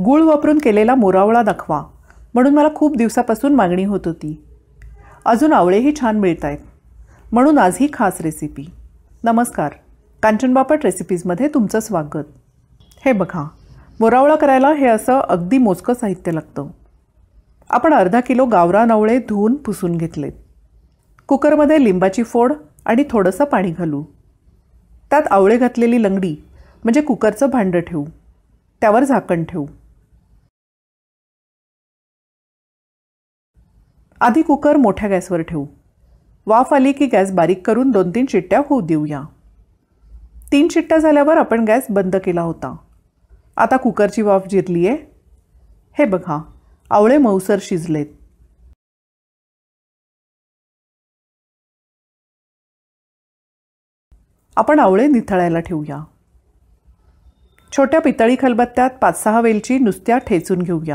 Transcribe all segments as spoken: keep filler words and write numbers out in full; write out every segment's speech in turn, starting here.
गूळ वापरून केलेला मोरावळा दाखवा म्हणून मला खूप दिवसापासून मागणी होत होती. अजून आवळेही छान मिळत आहेत म्हणून आज ही खास रेसिपी. नमस्कार, कांचन बापट रेसिपीजमध्ये तुमचं स्वागत. हे बघा, मोरावळा करायला हे असं अगदी मोजकं साहित्य लागतं. आपण अर्धा किलो गावरान आवळे धुवून पुसून घेतलेत. कुकरमध्ये लिंबाची फोड आणि थोडंसं पाणी घालू. त्यात आवळे घातलेली लंगडी म्हणजे कुकरचं भांडं ठेवू. त्यावर झाकण ठेवू. आधी कुकर मोठ्या गॅसवर ठेवू. वाफ आली की गॅस बारीक करून दोन तीन शिट्ट्या होऊ देऊया. तीन शिट्ट्या झाल्यावर आपण गॅस बंद केला होता. आता कुकरची वाफ जिरली आहे. हे बघा, आवळे मऊसर शिजलेत. आपण आवळे निथळायला ठेवूया. छोट्या पितळी खलबत्त्यात पाच सहा वेलची नुसत्या ठेचून घेऊया.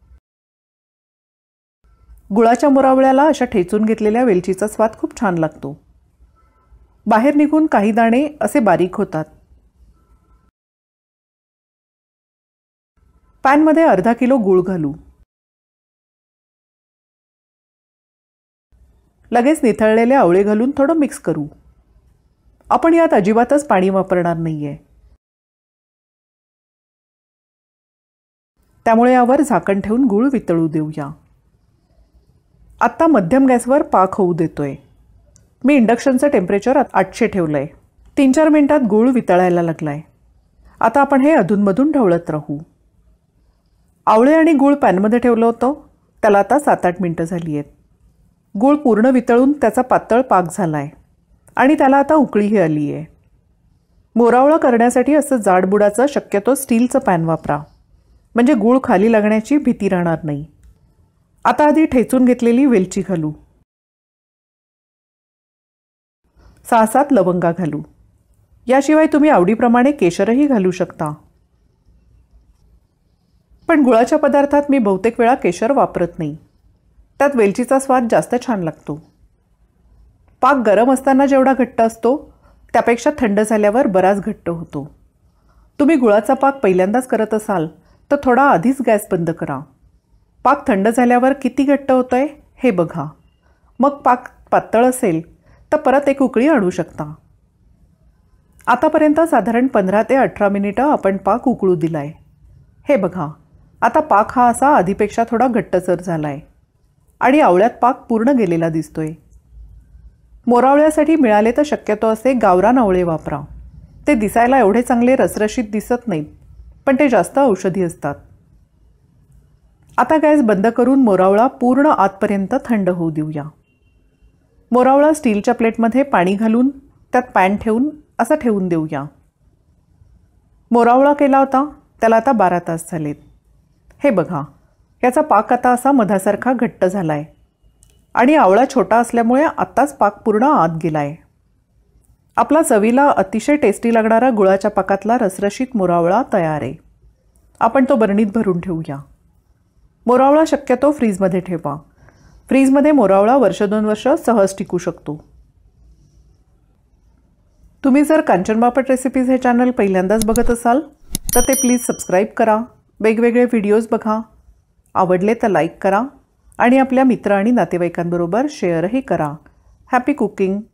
गुळाच्या मोरावळ्याला अशा ठेचून घेतलेल्या वेलचीचा स्वाद खूप छान लागतो. बाहेर निघून काही दाणे असे बारीक होतात. पॅनमध्ये अर्धा किलो गूळ घालू. लगेच निथळलेले आवळे घालून थोडं मिक्स करू. आपण यात अजिबातच पाणी वापरणार नाहीये, त्यामुळे यावर झाकण ठेवून गूळ वितळू देऊया. आत्ता मध्यम गॅसवर पाक होऊ देतोय. मी इंडक्शनचं टेम्परेचर आठशे ठेवलंय. तीन चार मिनिटात गूळ वितळायला लागलाय. आता आपण हे अधूनमधून ढवळत राहू. आवळे आणि गूळ पॅनमध्ये ठेवलं होतं, त्याला आता सात आठ मिनटं झाली आहेत. गूळ पूर्ण वितळून त्याचा पातळ पाक झालाय आणि त्याला आता उकळीही आली आहे. मोरावळा करण्यासाठी असं जाडबुडाचं शक्यतो स्टीलचं पॅन वापरा, म्हणजे गूळ खाली लागण्याची भीती राहणार नाही. आता आधी ठेचून घेतलेली वेलची घालू. सहा सात लवंगा घालू. याशिवाय तुम्ही आवडीप्रमाणे केशरही घालू शकता, पण गुळाच्या पदार्थात मी बहुतेक वेळा केशर वापरत नाही. त्यात वेलचीचा स्वाद जास्त छान लागतो. पाक गरम असताना जेवढा घट्ट असतो त्यापेक्षा थंड झाल्यावर बराच घट्ट होतो. तुम्ही गुळाचा पाक पहिल्यांदाच करत असाल तर थोडा आधीच गॅस बंद करा. पाक थंड झाल्यावर किती घट्ट होतंय हे बघा. मग पाक पातळ असेल तर परत एक उकळी आणू शकता. आतापर्यंत साधारण पंधरा ते अठरा मिनिटं आपण पाक उकळू दिलाय. हे बघा, आता पाक हा असा आधीपेक्षा थोडा घट्टसर झालाय आणि आवळ्यात पाक पूर्ण गेलेला दिसतोय. मोरावळ्यासाठी मिळाले तर शक्यतो असे गावरान आवळे वापरा. ते दिसायला एवढे चांगले रसरशीत दिसत नाहीत, पण ते जास्त औषधी असतात. आता गॅस बंद करून मोरावळा पूर्ण आतपर्यंत थंड होऊ देऊया. मोरावळा स्टीलच्या प्लेटमध्ये पाणी घालून त्यात पॅन ठेवून असं ठेवून देऊया. मोरावळा केला होता त्याला आता बारा तास झालेत. हे बघा, याचा पाक आता असा मधासारखा घट्ट झालाय आणि आवळा छोटा असल्यामुळे आत्ताच पाक पूर्ण आत गेलाय. आपला चवीला अतिशय टेस्टी लागणारा गुळाच्या पाकातला रसरशीत मोरावळा तयार आहे. आपण तो बरणीत भरून ठेवूया. मोरावळा शक्यतो फ्रीजमध्ये ठेवा. फ्रीजमध्ये मोरावळा वर्ष दोन वर्ष सहज टिकू शकतो. तुम्ही जर कांचन बापट रेसिपीज हे चॅनल पहिल्यांदाच बघत असाल तर ते प्लीज सबस्क्राईब करा. वेगवेगळे व्हिडिओज बघा. आवडले तर लाईक करा आणि आपल्या मित्र आणि नातेवाईकांबरोबर शेअरही करा. Happy cooking.